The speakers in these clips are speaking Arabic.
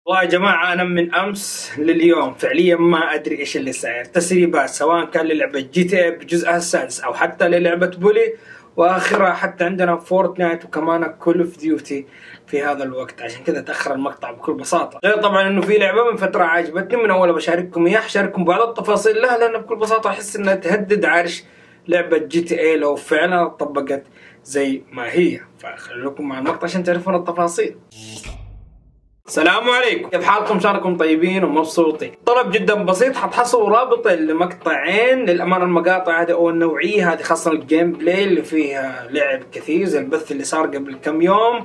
والله يا جماعة أنا من أمس لليوم فعليا ما أدري إيش اللي صاير. تسريبات سواء كان للعبة GTA بجزءها السادس أو حتى للعبة بولي، وآخرها حتى عندنا فورتنايت وكمان كول اوف ديوتي في هذا الوقت. عشان كذا تأخر المقطع بكل بساطة. غير طبعا إنه في لعبة من فترة عجبتني من أول بشارككم إياها، أشارككم بعض التفاصيل لها لأن بكل بساطة أحس إنها تهدد عرش لعبة GTA لو فعلا طبقت زي ما هي. فخلوكم مع المقطع عشان تعرفون التفاصيل. السلام عليكم، كيف حالكم؟ ان شاء الله انكم طيبين ومبسوطين. طلب جدا بسيط، حتحصلوا رابطين لمقطعين. للامانه المقاطع هذه او النوعيه هذه خاصه الجيم بلاي اللي فيها لعب كثير زي البث اللي صار قبل كم يوم.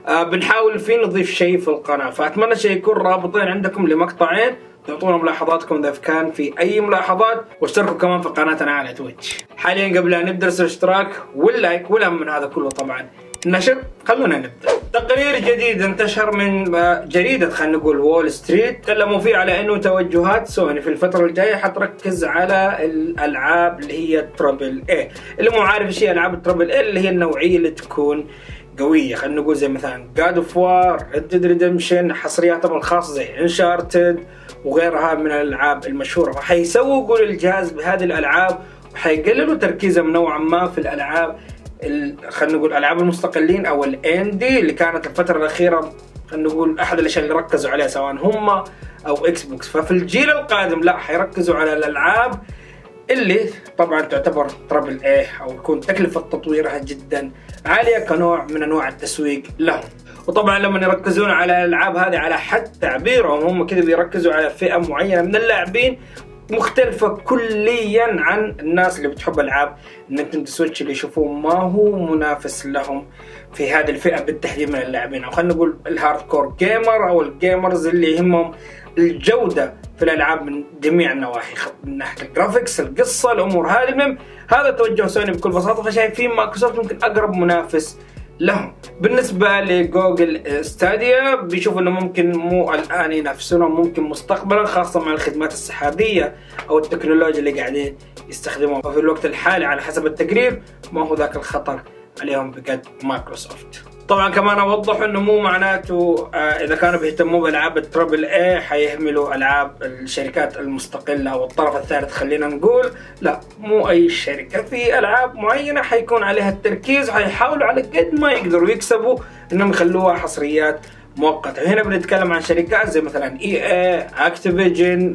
بنحاول فيه نضيف شيء في القناه، فاتمنى شيء يكون رابطين عندكم لمقطعين، تعطونا ملاحظاتكم اذا كان في اي ملاحظات، واشتركوا كمان في قناتنا على تويتش. حاليا قبل ان نبدا الاشتراك واللايك والهم من هذا كله طبعا النشر، خلونا نبدا. تقرير جديد انتشر من جريدة خلينا نقول وول ستريت، تكلموا فيه على انه توجهات سوني في الفترة الجاية حتركز على الالعاب اللي هي تربل اي. اللي مو عارف ايش هي العاب التربل اي، اللي هي النوعية اللي تكون قوية، خلينا نقول زي مثلا جاد اوف وار، ريد ديد ريدمشن، حصرياتهم الخاصة زي انشارتد وغيرها من الالعاب المشهورة. فحيسوقوا للجهاز بهذه الالعاب وحيقللوا تركيزهم نوعا ما في الالعاب خلينا نقول العاب المستقلين او الاندي اللي كانت الفتره الاخيره خلينا نقول احد الاشياء اللي ركزوا عليها سواء هم او اكس بوكس. ففي الجيل القادم لا، حيركزوا على الالعاب اللي طبعا تعتبر تربل اي او يكون تكلفه تطويرها جدا عاليه كنوع من انواع التسويق لهم. وطبعا لما يركزون على الالعاب هذه على حد تعبيرهم هم كذا بيركزوا على فئه معينه من اللاعبين مختلفة كليا عن الناس اللي بتحب العاب نينتندو سويتش، اللي يشوفون ما هو منافس لهم في هذه الفئة بالتحديد من اللاعبين، او خلينا نقول الهاردكور جيمر او الجيمرز اللي يهمهم الجودة في الالعاب من جميع النواحي، من ناحية الجرافيكس، القصة، الامور هذه. المهم هذا توجه سوني بكل بساطة، فشايفين مايكروسوفت ممكن اقرب منافس لهم. بالنسبة لجوجل ستاديا بيشوف انه ممكن مو الان ينافسونهم، ممكن مستقبلا، خاصة مع الخدمات السحابية او التكنولوجيا اللي قاعدين يستخدموها. وفي الوقت الحالي على حسب التقرير ما هو ذاك الخطر عليهم بقد مايكروسوفت. طبعا كمان اوضح انه مو معناته اذا كانوا بيهتموا بالعاب التربل اي حيهملوا العاب الشركات المستقله او الطرف الثالث خلينا نقول. لا، مو اي شركه، في العاب معينه حيكون عليها التركيز، حيحاولوا على قد ما يقدروا يكسبوا انهم يخلوها حصريات مؤقته. هنا بنتكلم عن شركات زي مثلا اي اكتيفيجن،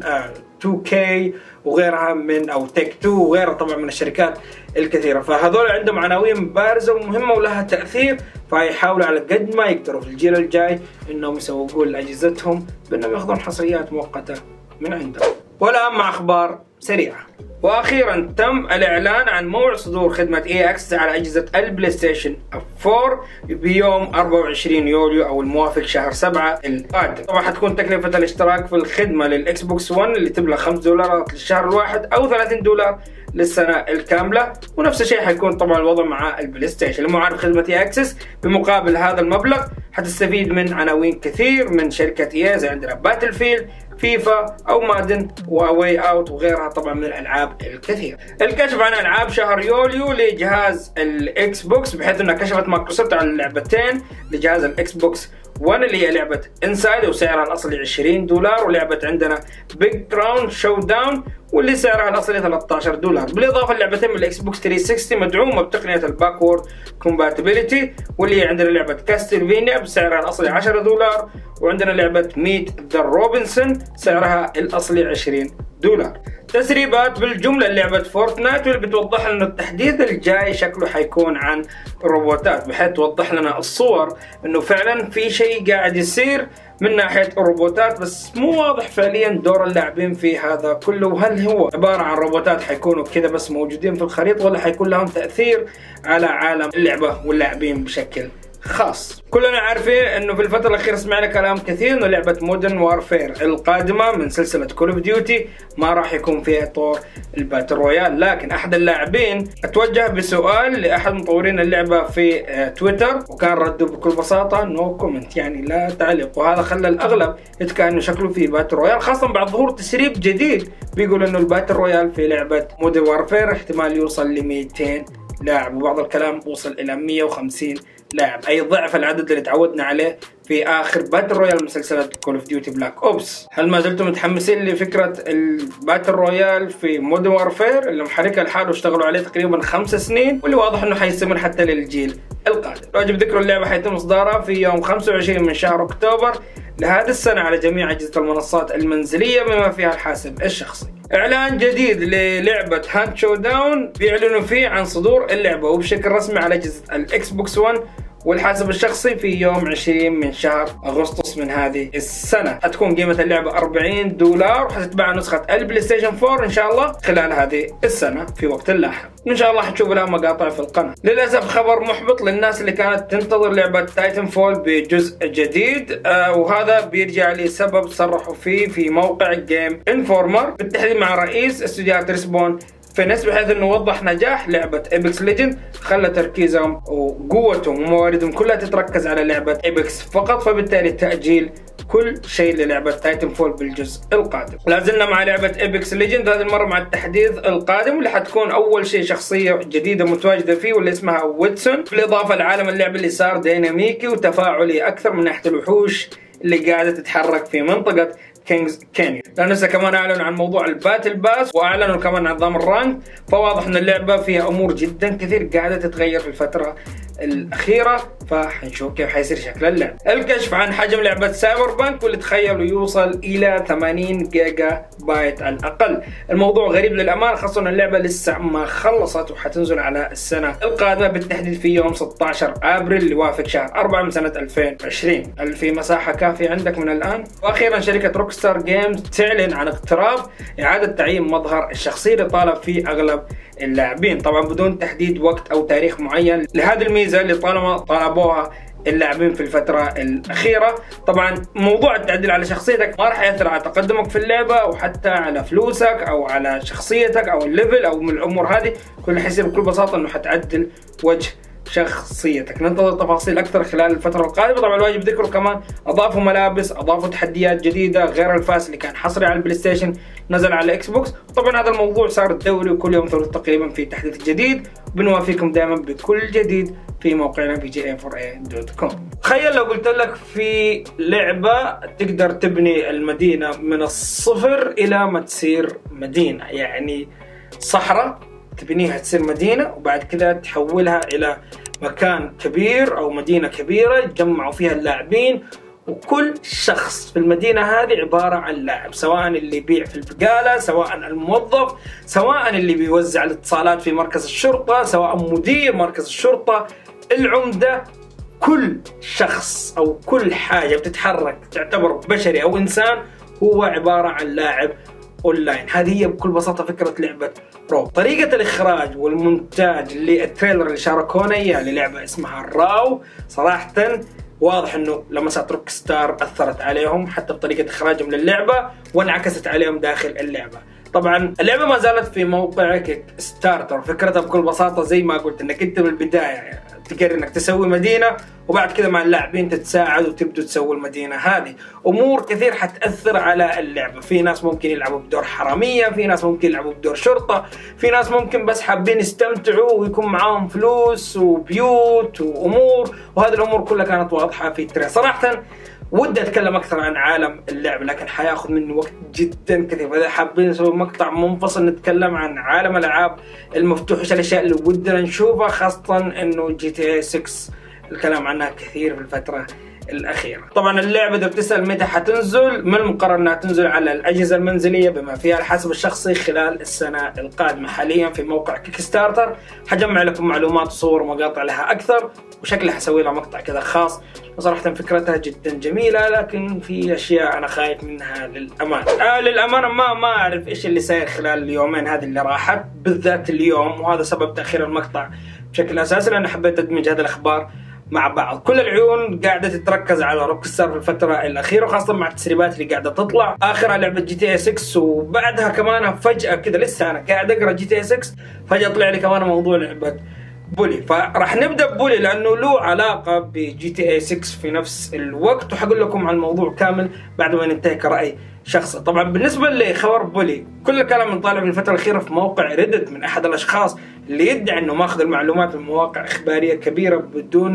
2K وغيرها من او تيك 2 وغيرها طبعا من الشركات الكثيره. فهذول عندهم عناوين بارزه ومهمه ولها تاثير، فيحاولوا على قد ما يقدروا في الجيل الجاي انهم يسوقون لاجهزتهم بانهم ياخذون حصريات مؤقته من عندهم. والان مع اخبار سريعه. واخيرا تم الاعلان عن موعد صدور خدمه اي اكسس على اجهزه البلاي ستيشن 4 بيوم 24 يوليو او الموافق شهر 7 القادم. طبعا حتكون تكلفه الاشتراك في الخدمه للاكس بوكس 1 اللي تبلغ $5 للشهر الواحد او $30 للسنه الكامله، ونفس الشيء حيكون طبعا الوضع مع البلاي ستيشن. اللي عارف خدمه اي اكسس بمقابل هذا المبلغ حتستفيد من عناوين كثير من شركه اي، زي عندنا باتل فيلد، فيفا او مادن واواي اوت وغيرها طبعا من الالعاب الكثير. الكشف عن العاب شهر يوليو لجهاز الاكس بوكس، بحيث انها كشفت مايكروسوفت عن اللعبتين لجهاز الاكس بوكس 1 اللي هي لعبه انسايد وسعرها الاصلي $20، ولعبه عندنا بيج جراوند شو داون واللي سعرها الاصلي $13، بالاضافه للعبتين من الاكس بوكس 360 مدعومه بتقنيه الباكورد كومباتيبلتي، واللي عندنا لعبه كاستلفينيا بسعرها الاصلي $10، وعندنا لعبه ميت ذا روبنسون سعرها الاصلي $20. تسريبات بالجمله لعبه فورتنايت واللي بتوضح لنا التحديث الجاي شكله حيكون عن روبوتات، بحيث توضح لنا الصور انه فعلا في شيء قاعد يصير من ناحيه الروبوتات، بس مو واضح فعليا دور اللاعبين في هذا كله، وهل هو عباره عن روبوتات حيكونوا كذا بس موجودين في الخريطه ولا حيكون لهم تاثير على عالم اللعبه واللاعبين بشكل خاص. كلنا عارفين انه في الفتره الاخيره سمعنا كلام كثير انه لعبه مودرن وارفير القادمه من سلسله كول اوف ديوتي ما راح يكون فيها طور الباتل رويال، لكن احد اللاعبين اتوجه بسؤال لاحد مطورين اللعبه في تويتر، وكان رده بكل بساطه نو كومنت، يعني لا تعليق، وهذا خلى الاغلب يتكلم انه شكله في باتل رويال، خاصه بعد ظهور تسريب جديد بيقول انه الباتل رويال في لعبه مودرن وارفير احتمال يوصل ل 200 لاعب، وبعض الكلام وصل الى 150 لاعب، اي ضعف العدد اللي تعودنا عليه في آخر باتل رويال مسلسلات كول اوف ديوتي بلاك اوبس. هل ما زلتم متحمسين لفكرة الباتل رويال في مودرن وارفير اللي محركها لحاله واشتغلوا عليه تقريبا 5 سنين، واللي واضح انه حيستمر حتى للجيل القادم؟ واجب ذكر اللعبة حيتم اصدارها في يوم 25 من شهر اكتوبر لهذه السنة على جميع أجهزة المنصات المنزلية بما فيها الحاسب الشخصي. إعلان جديد للعبة هانت شو داون بيعلنوا فيه عن صدور اللعبة وبشكل رسمي على أجهزة الإكس بوكس 1 والحاسب الشخصي في يوم 20 من شهر أغسطس من هذه السنة. هتكون قيمة اللعبة $40 وحتتباع نسخة البلاي ستيشن 4 إن شاء الله خلال هذه السنة في وقت لاحق. إن شاء الله حتشوفوا لها مقاطع في القناة. للأسف خبر محبط للناس اللي كانت تنتظر لعبة تايتن فول بجزء جديد، وهذا بيرجع لسبب صرحوا فيه في موقع جيم انفورمر بالتحديد مع رئيس استوديوهات ريسبون فينيس، بحيث انه وضح نجاح لعبة ايبكس ليجند خلى تركيزهم وقوتهم ومواردهم كلها تتركز على لعبة ايبكس فقط، فبالتالي تأجيل كل شيء للعبة تايتن فول بالجزء القادم. لازلنا مع لعبة ايبكس ليجند هذه المرة مع التحديث القادم واللي حتكون اول شيء شخصية جديدة متواجدة فيه واللي اسمها ويتسون، بالاضافة لعالم اللعبة اللي صار ديناميكي وتفاعلي اكثر من ناحية الوحوش اللي قاعدة تتحرك في منطقة كينجز كانيون. لا ننسى كمان اعلنوا عن موضوع الباتل باس واعلنوا كمان عن نظام الرانك، فواضح ان اللعبه فيها امور جدا كثير قاعده تتغير في الفتره الاخيره، فحنشوف كيف حيصير شكل اللعبه. الكشف عن حجم لعبه سايبر بانك واللي تخيلوا يوصل الى 80 جيجا بايت على الاقل. الموضوع غريب للامانه، خاصه ان اللعبه لسه ما خلصت وحتنزل على السنه القادمه بالتحديد في يوم 16 ابريل اللي يوافق شهر 4 من سنه 2020. هل في مساحه كافيه عندك من الان؟ واخيرا شركه روكستار جيمز تعلن عن اقتراب اعاده تعيين مظهر الشخصيه اللي طالب فيه اغلب اللاعبين، طبعا بدون تحديد وقت او تاريخ معين لهذه الميزه اللي طالما طلبوها اللاعبين في الفتره الاخيره. طبعا موضوع التعديل على شخصيتك ما راح ياثر على تقدمك في اللعبه وحتى على فلوسك او على شخصيتك او الليفل او من الامور هذه، كل حيصير بكل بساطه انه حتعدل وجه شخصيتك. ننتظر تفاصيل اكثر خلال الفتره القادمه. طبعا الواجب ذكره كمان اضافوا ملابس، اضافوا تحديات جديده غير الفاس اللي كان حصري على البلاي ستيشن نزل على الاكس بوكس. طبعا هذا الموضوع صار دوري وكل يوم ثلاث تقريبا في تحديث جديد، بنوافيكم دائما بكل جديد في موقعنا VGA4A.com. تخيل لو قلت لك في لعبه تقدر تبني المدينه من الصفر الى ما تصير مدينه، يعني صحراء تبنيها تصير مدينة وبعد كده تحولها إلى مكان كبير أو مدينة كبيرة يجمعوا فيها اللاعبين، وكل شخص في المدينة هذه عبارة عن لاعب، سواء اللي يبيع في البقالة، سواء الموظف، سواء اللي بيوزع الاتصالات في مركز الشرطة، سواء مدير مركز الشرطة، العمدة، كل شخص أو كل حاجة بتتحرك تعتبر بشري أو إنسان هو عبارة عن لاعب اونلاين. هذه هي بكل بساطه فكره لعبه رو. طريقه الاخراج والمونتاج للتريلر اللي شاركونا اياه للعبه اسمها راو صراحه واضح انه لمسات روك ستار اثرت عليهم حتى بطريقه اخراجهم للعبه وانعكست عليهم داخل اللعبه. طبعا اللعبه ما زالت في موقع كيك ستارتر، فكرتها بكل بساطه زي ما قلت انك انت بالبدايه تقرر انك تسوي مدينه وبعد كده مع اللاعبين تتساعد وتبدوا تسووا المدينه هذه. امور كثير حتاثر على اللعبه، في ناس ممكن يلعبوا بدور حراميه، في ناس ممكن يلعبوا بدور شرطه، في ناس ممكن بس حابين يستمتعوا ويكون معاهم فلوس وبيوت وامور، وهذه الامور كلها كانت واضحه في التريلر. صراحه ودي اتكلم اكثر عن عالم اللعبه لكن حياخذ مني وقت جدا كثير، فاذا حابين نسوي مقطع منفصل نتكلم عن عالم الالعاب المفتوح، ايش الاشياء اللي ودنا نشوفها، خاصه انه GTA 6 الكلام عنها كثير في الفتره الاخيره. طبعا اللعبه اذا بتسال متى حتنزل، من المقرر انها تنزل على الاجهزه المنزليه بما فيها الحاسب الشخصي خلال السنه القادمه. حاليا في موقع كيك ستارتر حجمع لكم معلومات وصور ومقاطع لها اكثر، وشكلها حسوي لها مقطع كذا خاص، وصراحه فكرتها جدا جميله لكن في اشياء انا خايف منها للامانه. للامانه ما اعرف ايش اللي صاير خلال اليومين هذه اللي راحت، بالذات اليوم، وهذا سبب تاخير المقطع بشكل اساسي لان حبيت ادمج هذه الاخبار مع بعض. كل العيون قاعده تتركز على روك ستار في الفتره الاخيره، وخاصه مع التسريبات اللي قاعده تطلع، اخرها لعبه GTA 6 وبعدها كمان فجاه كذا لسه انا قاعد اقرا GTA 6 فجاه طلع لي كمان موضوع لعبه بولي. فراح نبدا ببولي لانه له علاقه بGTA 6 في نفس الوقت، وحقول لكم عن الموضوع كامل بعد ما ننتهي كرأي شخصي. طبعا بالنسبه لخبر بولي كل الكلام منطالع في الفتره الاخيره في موقع ريدت من احد الاشخاص اللي يدعي انه ماخذ المعلومات من مواقع اخباريه كبيره بدون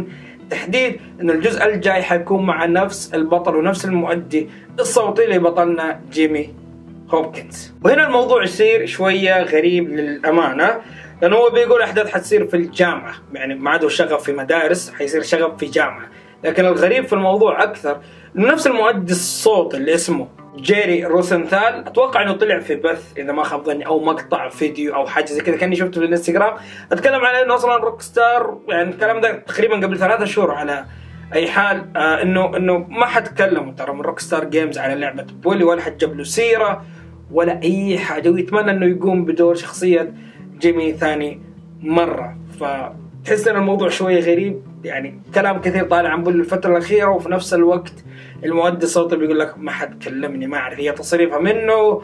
بالتحديد انه الجزء الجاي حيكون مع نفس البطل ونفس المؤدي الصوتي لبطلنا جيمي هوبكنز. وهنا الموضوع يصير شوية غريب للأمانة، لأنه هو بيقول أحداث حتصير في الجامعة، يعني ما عاد شغف في مدارس، حيصير شغف في جامعة. لكن الغريب في الموضوع أكثر إنه نفس المؤدي الصوت اللي اسمه جيري روسنثال، أتوقع إنه طلع في بث إذا ما خاب ظني أو مقطع فيديو أو حاجة زي كذا كأني شفته في الانستغرام، أتكلم على إنه أصلا روك ستار، يعني الكلام ده تقريبا قبل 3 شهور. على أي حال إنه ما حد تكلموا ترى من روك ستار جيمز على لعبة بولي، ولا حد جاب له سيرة ولا أي حاجة، ويتمنى إنه يقوم بدور شخصية جيمي ثاني مرة. فتحس إن الموضوع شوية غريب، يعني كلام كثير طالع عن بولي الفترة الأخيرة، وفي نفس الوقت المؤدي الصوتي بيقول لك ما حد كلمني، ما أعرف هي تصريفها منه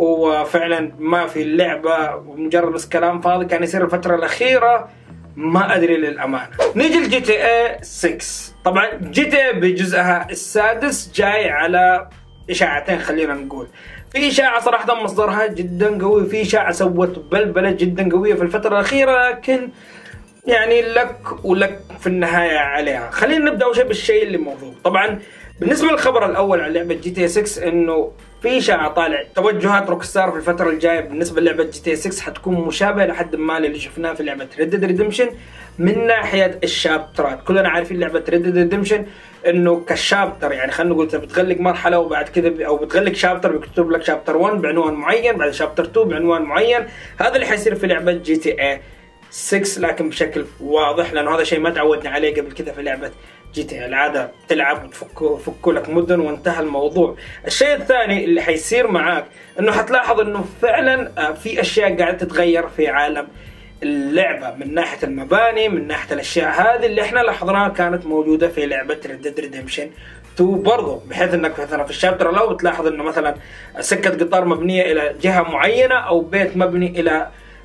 وفعلا ما في اللعبة ومجرد بس كلام فاضي كان يصير الفترة الأخيرة، ما أدري للأمانة. نيجي لجي تي اي 6. طبعا جي تي اي بجزءها السادس جاي على إشاعتين، خلينا نقول في إشاعة صراحة مصدرها جدا قوي، في إشاعة سوت بلبلة جدا قوية في الفترة الأخيرة، لكن يعني لك ولك في النهاية عليها. خلينا نبدأ أول شيء بالشيء اللي موجود. طبعا بالنسبة للخبر الأول عن لعبة جي تي 6 إنه في إشاعة طالع توجهات روك ستار في الفترة الجاية بالنسبة للعبة جي تي 6 حتكون مشابهة لحد ما اللي شفناه في لعبة ريد ديد ريدمشن من ناحية الشابترات. كلنا عارفين لعبة ريد ديد ريدمشن إنه كشابتر، يعني خلينا نقول بتغلق مرحلة وبعد كذا أو بتغلق شابتر بيكتب لك شابتر 1 بعنوان معين، بعد شابتر 2 بعنوان معين. هذا اللي حيصير في لعبة جي تي اي 6 لكن بشكل واضح، لأنه هذا شيء ما تعودنا عليه قبل كذا في لعبة جي تي. العادة تلعب وتفكوا لك مدن وانتهى الموضوع. الشيء الثاني اللي حيصير معاك انه حتلاحظ انه فعلا في اشياء قاعدة تتغير في عالم اللعبة من ناحية المباني، من ناحية الاشياء هذه اللي احنا لاحظناها كانت موجودة في لعبة ريد ديد ريدمشن 2 برضو، بحيث انك مثلا في الشابتر الاول بتلاحظ انه مثلا سكة قطار مبنية الى جهة معينة او بيت مبني الى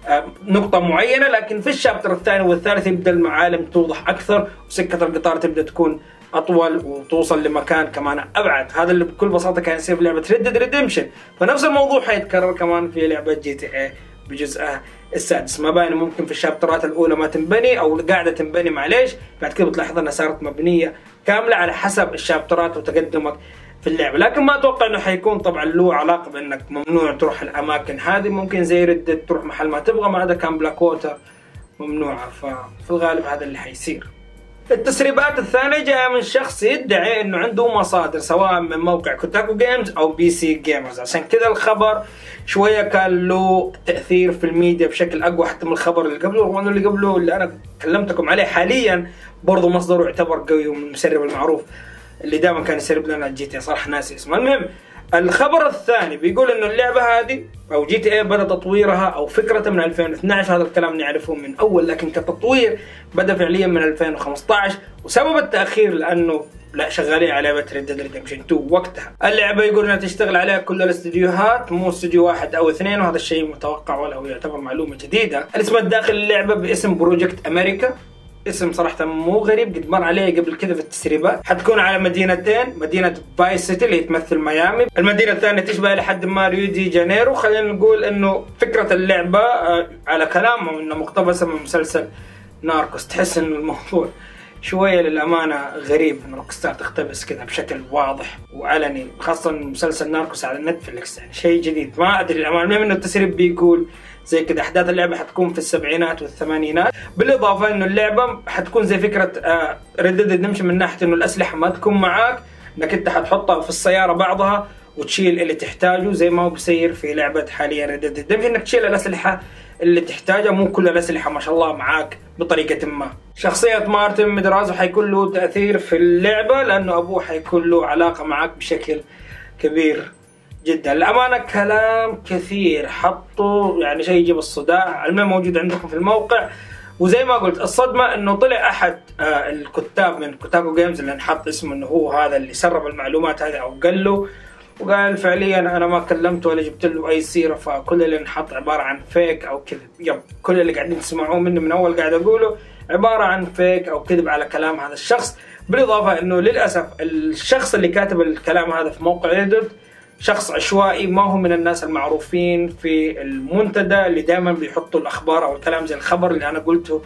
نقطة معينة، لكن في الشابتر الثاني والثالث يبدأ المعالم توضح أكثر وسكة القطار تبدأ تكون أطول وتوصل لمكان كمان أبعد. هذا اللي بكل بساطة كان يصير في لعبة ريد ديد ريدمشن، فنفس الموضوع حيتكرر كمان في لعبة جي تي اي بجزءها السادس. مباني ممكن في الشابترات الأولى ما تنبني أو قاعدة تنبني معليش، بعد كده بتلاحظ أنها صارت مبنية كاملة على حسب الشابترات وتقدمك في اللعبة. لكن ما اتوقع انه حيكون طبعا له علاقة بانك ممنوع تروح الاماكن هذه، ممكن زي ردت تروح محل ما تبغى، ما عدا كان بلاك ووتر ممنوعة، ففي الغالب هذا اللي حيصير. التسريبات الثانية جاء من شخص يدعي انه عنده مصادر سواء من موقع كوتاكو جيمز او بي سي جيمرز، عشان كذا الخبر شوية كان له تأثير في الميديا بشكل اقوى حتى من الخبر اللي قبله، رغم انه اللي قبله اللي انا كلمتكم عليه حاليا برضه مصدره يعتبر قوي ومن المسرب المعروف اللي دائما كان يسرب لنا الجي تي، صراحة ناسي اسمه. المهم الخبر الثاني بيقول انه اللعبة هذه او جي تي اي بدأ تطويرها او فكرة من 2012، هذا الكلام نعرفه من اول، لكن كتطوير بدأ فعليا من 2015. وسبب التأخير لانه لا شغالين على لعبة ريد ديد ريدمشن 2 وقتها. اللعبة يقول انها تشتغل عليها كل الاستديوهات مو استديو واحد او اثنين، وهذا الشيء متوقع ولا هو يعتبر معلومة جديدة. الاسم الداخل اللعبة باسم بروجكت امريكا، اسم صراحة مو غريب قد مر عليه قبل كذا في التسريبات. حتكون على مدينتين، مدينة فايس سيتي اللي تمثل ميامي، المدينة الثانية تشبه لحد ما ريو دي جانيرو. خلينا نقول انه فكرة اللعبة على كلامهم انه مقتبسة من مسلسل ناركوس. تحس انه الموضوع شوية للأمانة غريب ان روك ستار تقتبس كذا بشكل واضح وعلني، خاصة مسلسل ناركوس على نتفليكس، يعني شيء جديد ما ادري الأمانة. المهم انه التسريب بيقول زي كده احداث اللعبه حتكون في السبعينات والثمانينات، بالاضافه انه اللعبه حتكون زي فكره ريد ديد ريدمشن من ناحيه انه الاسلحه ما تكون معاك، انك انت حتحطها في السياره بعضها وتشيل اللي تحتاجه زي ما هو بيصير في لعبه حاليا ريد ديد ريدمشن، انك تشيل الاسلحه اللي تحتاجها، مو كل الاسلحه ما شاء الله معاك بطريقه ما. شخصيه مارتن مدرازو حيكون له تاثير في اللعبه لانه ابوه حيكون له علاقه معاك بشكل كبير جدا. الأمانة كلام كثير حطوا يعني شيء يجيب الصداع. المهم موجود عندكم في الموقع. وزي ما قلت الصدمة انه طلع احد الكتاب من كوتاكو جيمز اللي نحط اسمه انه هو هذا اللي سرب المعلومات هذه او قال له، وقال فعليا انا ما كلمته ولا جبت له اي سيرة، فكل اللي نحط عبارة عن فيك او كذب. يب كل اللي قاعدين تسمعوه مني من اول قاعد اقوله عبارة عن فيك او كذب على كلام هذا الشخص. بالاضافة انه للاسف الشخص اللي كاتب الكلام هذا في موقع ريدت شخص عشوائي، ما هو من الناس المعروفين في المنتدى اللي دائما بيحطوا الاخبار او الكلام زي الخبر اللي انا قلته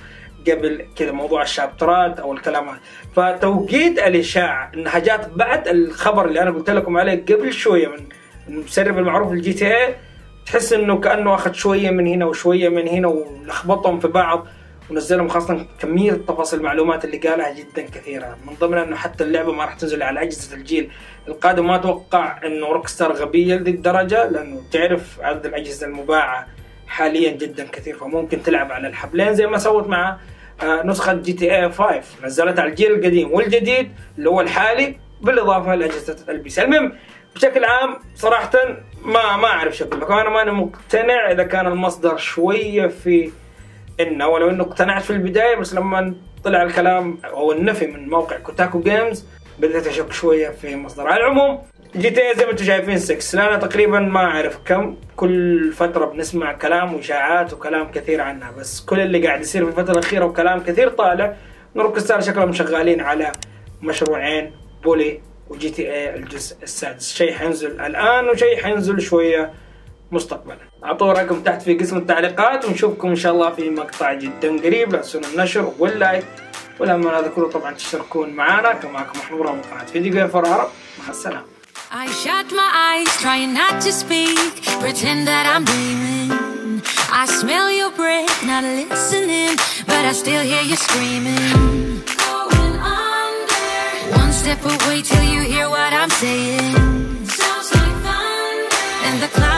قبل كذا موضوع الشابترات او الكلام هذا. فتوقيت الاشاعه انها جات بعد الخبر اللي انا قلت لكم عليه قبل شويه من المسرب المعروف للجي تي اي، تحس انه كانه اخذ شويه من هنا وشويه من هنا ولخبطهم في بعض ونزلهم، خاصه كميه التفاصيل المعلومات اللي قالها جدا كثيره، من ضمنها انه حتى اللعبه ما راح تنزل على اجهزه الجيل القادم. ما اتوقع انه روك ستار غبيه لذي الدرجه، لانه تعرف عدد الاجهزه المباعه حاليا جدا كثير، فممكن تلعب على الحبلين زي ما سوت مع نسخه جي تي اي 5، نزلتها على الجيل القديم والجديد اللي هو الحالي بالاضافه لاجهزه البي سي. المهم بشكل عام صراحه ما اعرف شو اقول لكم، انا ماني مقتنع اذا كان المصدر شويه في انه، ولو انه اقتنعت في البدايه، بس لما طلع الكلام او النفي من موقع كوتاكو جيمز بدأت اشك شويه في مصدر. على العموم جي تي اي زي ما انتم شايفين 6 لنا تقريبا ما اعرف كم، كل فتره بنسمع كلام واشاعات وكلام كثير عنها، بس كل اللي قاعد يصير في الفتره الاخيره وكلام كثير طالع انه روك ستار شكلهم شغالين على مشروعين، بولي وجي تي اي الجزء السادس، شيء حينزل الان وشيء حينزل شويه مستقبلا. اعطوا رايكم تحت في قسم التعليقات، ونشوفكم ان شاء الله في مقطع جدا قريب. لا تنسون النشر واللايك، ولما هذا كله طبعا تشتركون معنا. كان معكم محمود من قناه فيديو جيم فور عرب، مع السلامه. I shut my eyes, trying not to speak, pretend that I'm dreaming. I smell your breath, not listening, but I still hear you screaming. Going under. One step away till you hear what I'm saying. Sounds like thunder. And the clouds